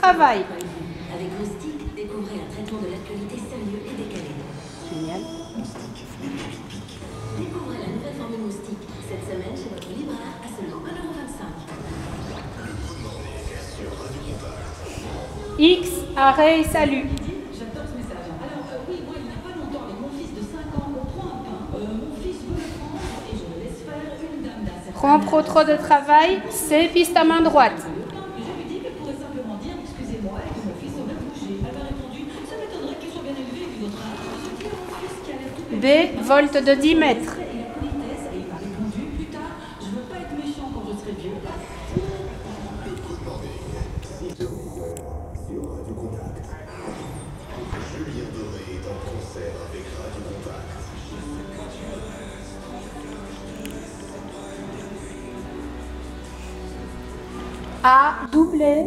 travail. Avec Moustique, découvrez un traitement de l'actualité sérieux et décalé. Génial. Découvrez la nouvelle formule Moustique cette semaine chez votre libraire à seulement 1,25 €. X, arrêt et salut. J'adore ce message. Alors, oui, moi, il n'y a pas longtemps, avec mon fils de 5 ans, on prend un pain. Mon fils veut le prendre et je le laisse faire une dame d'un certain Prends pro trop de travail, c'est piste à main droite. Je lui dis qu'elle pourrait simplement dire excusez-moi et que mon fils aurait bougé. Elle m'a répondu ça m'étonnerait qu'il soit bien élevé vu votre âge. Je dis à mon fils qui a l'air tout B, volte de 10 mètres. et la politesse et il m'a répondu plus tard je veux pas être méchant quand je serai vieux. Sur Radio Contact. Julien Doré est en concert avec Radio Contact. A, doublé.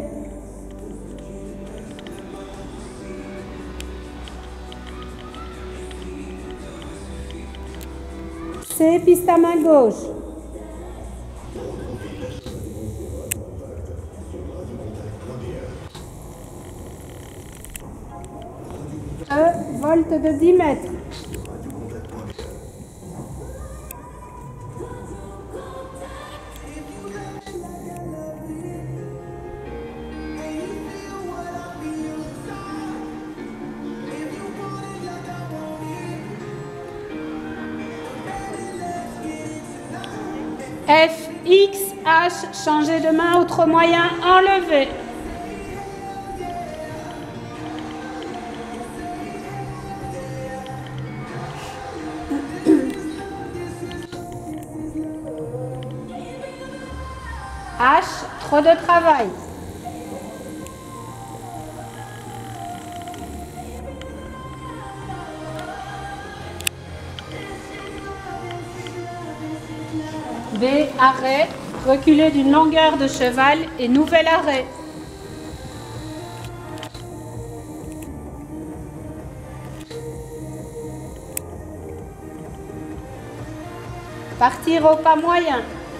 C, piste à main gauche. E, volte de 10 mètres. F, X, H, changer de main, autre moyen, enlever. H, trop de travail. B, arrêt, reculer d'une longueur de cheval et nouvel arrêt. Partir au pas moyen.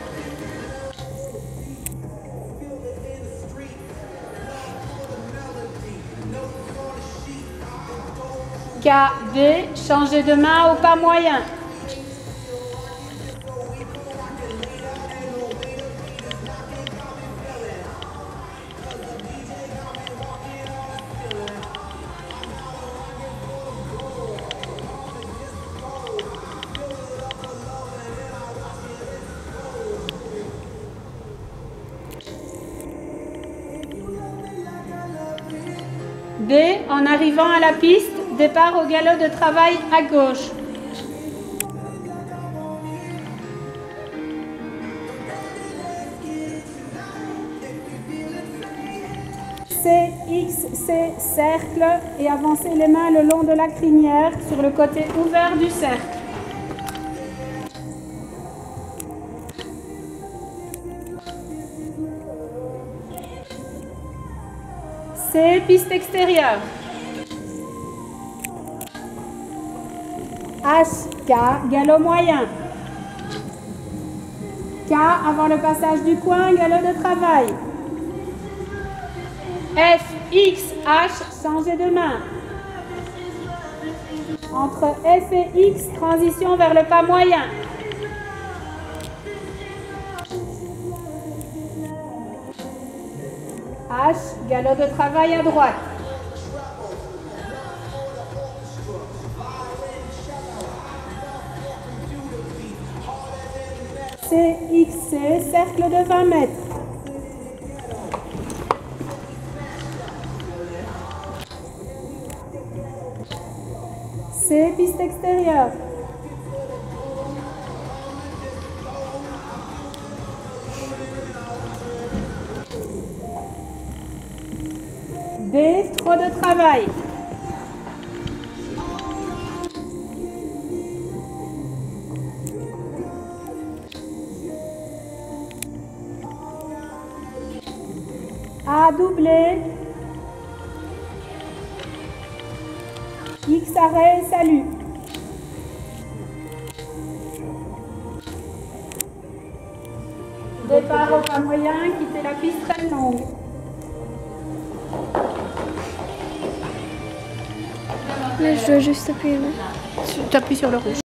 K, B, changer de main au pas moyen. B, en arrivant à la piste, départ au galop de travail à gauche. C, X, C, cercle et avancer les mains le long de la crinière sur le côté ouvert du cercle. C, piste extérieure. H, K, galop moyen. K, avant le passage du coin, galop de travail. F, X, H, changer de main. Entre F et X, transition vers le pas moyen. H, galop de travail à droite. C, X, C, cercle de 20 mètres. C, piste extérieure. D, trop de travail. A, doublé. X, arrêt, salut. Départ au pas moyen, quitter la piste très longue. Là, je dois juste appuyer là. Tu appuies sur le rouge.